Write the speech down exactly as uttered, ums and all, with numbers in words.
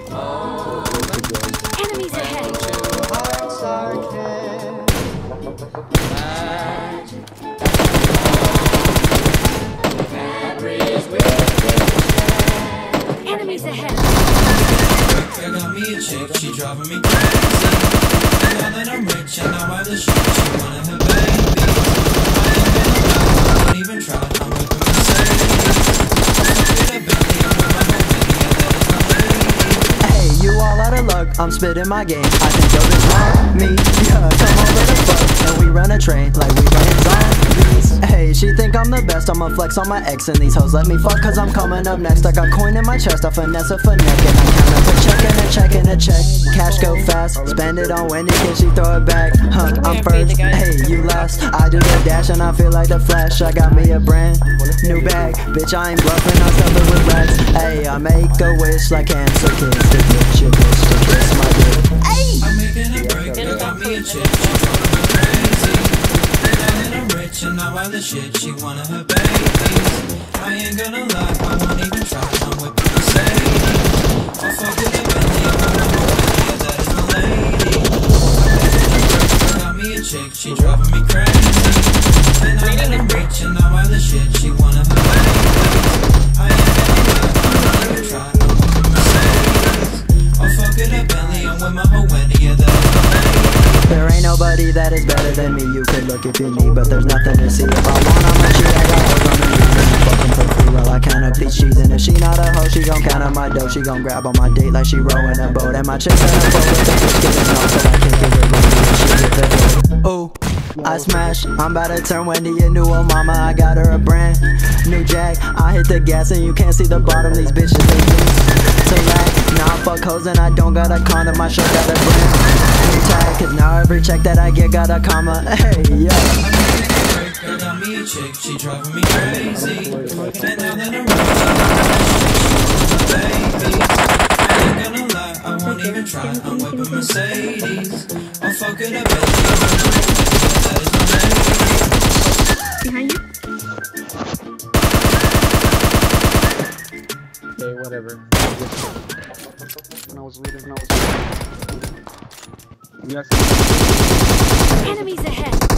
Enemies ahead. Enemies ahead. I got me a chick, she driving me crazy. And now that I'm rich and now I have the shit, she wanted her baby. I ain't gonna lie, I won't even try. I'm whipping Mercedes. I'm with a belly, I'm with my whole baby, yeah, that is my lady. Hey, you all out of luck, I'm spitting my game. I think your bitch want me, yeah, come over the fuck. And we run a train like we running zombies. Hey, she think I'm the best, I'ma flex on my ex. And these hoes let me fuck cause I'm coming up next. I got coin in my chest, I finesse a for neck. And I count up a check and a check and a check. Cash go fast, spend it on Wendy, can she throw it back? Huh, I'm first, hey, you last. I do the dash and I feel like the Flash. I got me a brand new bag, bitch, I ain't bluffing, I stuff it with rats. Hey, I make a wish like cancer kids to get your bitch to kiss my dick. Hey! I'm making a break, I got me a chick, she driving me crazy. And now that I'm rich and now I have the shit, she wanted her babies. I ain't gonna lie, I won't even try, I'm whipping Mercedes. I fuck with a Bentley, I'm with my whole baby, yeah, that is my lady. I got me a chick, she driving me crazy. And now that I'm rich and now I have the shit, she wanted her babies. I ain't gonna lie, I won't even try, I'm whipping Mercedes. I fuck with a Bentley, I'm with my whole Wendy, yeah, that is my lady. There ain't nobody that is better than me. You could look if you need, but there's nothing to see. If I want, I'ma cheat. I got hoes on the beat. Fucking for free, well, I count up these cheese. And if she not a hoe, she gon' count up my dough. She gon' grab on my date like she rowing a boat. And my chick said I'm full with the bitch getting off, so I can't give it long. She get the head. Ooh, I smash. I'm about to turn Wendy into a mama. I got her a brand new jack. I hit the gas and you can't see the bottom. These bitches, they lose to lack. Now I fuck hoes and I don't got a condom. My shirt got a brand new tag. Cause now every check that I get got a comma. Hey, yeah. I got me a chick, she driving me crazy. And now that I'm rich, I got my baby. I ain't gonna lie, I won't even try, I'm whipping Mercedes. I'll fuck it up, baby, that is my lady. Behind you. Okay, whatever. When I was leading, when I was leading. You guys Enemies ahead.